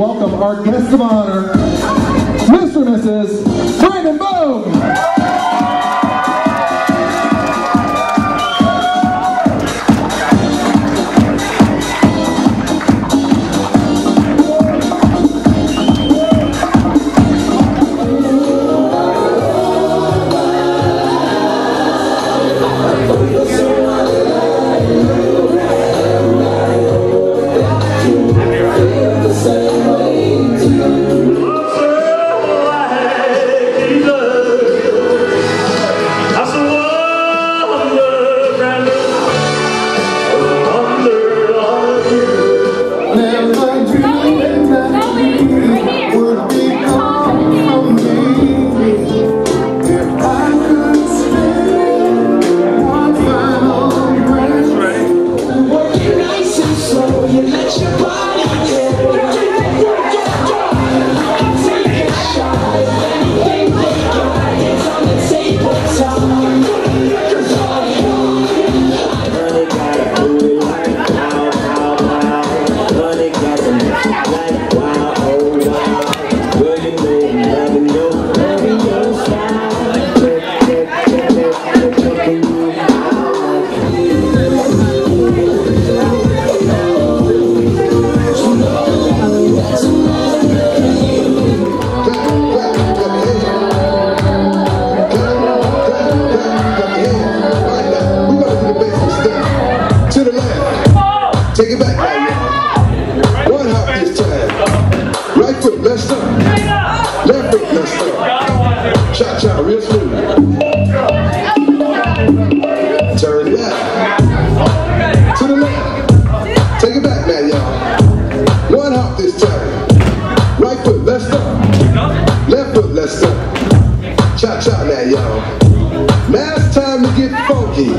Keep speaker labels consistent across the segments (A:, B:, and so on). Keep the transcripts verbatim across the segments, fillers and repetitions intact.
A: welcome our guest of honor, Mister and Missus Brandon Bogue.
B: Take it back right now. One hop this time. Right foot, let's start. Left foot, let's start. Cha-cha, real smooth. Turn left. To the left. Take it back now, y'all. One hop this time. Right foot, let's start. Left foot, let's start. Cha-cha now, y'all. Now it's time to get funky.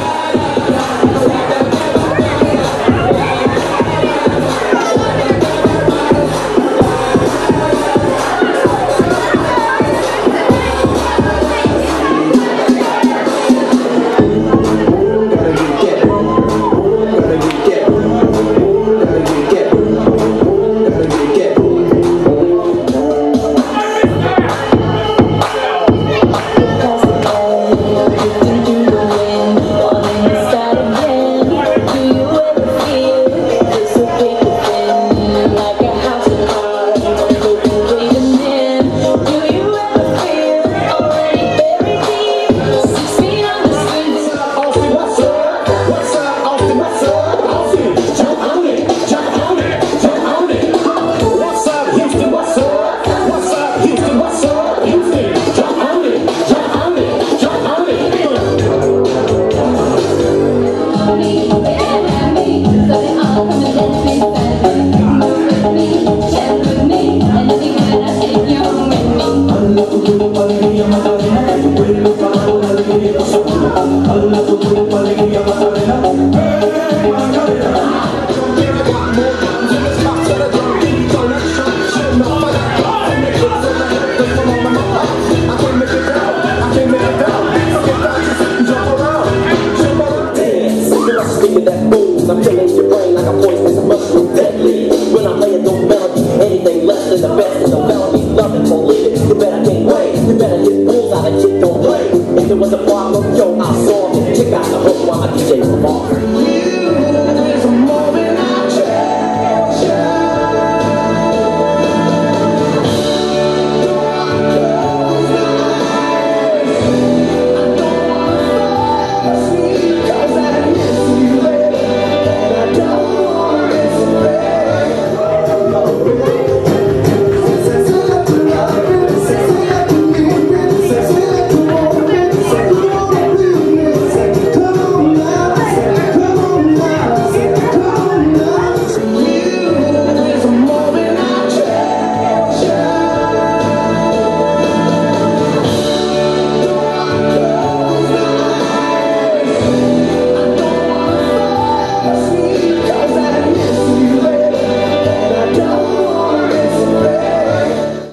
C: I'm killing your brain like a poisonous mushroom, deadly. When I'm laying those melodies, anything less than the best.